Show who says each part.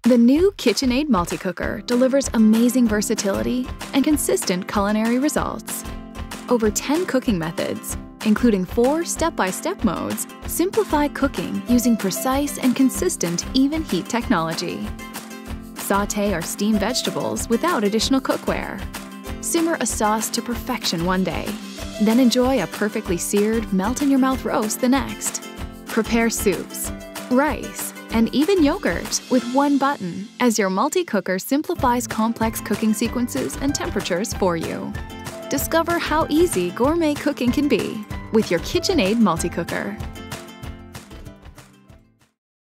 Speaker 1: The new KitchenAid multi-cooker delivers amazing versatility and consistent culinary results. Over 10 cooking methods, including 4 step-by-step modes, simplify cooking using precise and consistent even heat technology. Sauté or steam vegetables without additional cookware. Simmer a sauce to perfection one day, then enjoy a perfectly seared, melt-in-your-mouth roast the next. Prepare soups, rice, and even yogurt with one button as your multi-cooker simplifies complex cooking sequences and temperatures for you. Discover how easy gourmet cooking can be with your KitchenAid multi-cooker.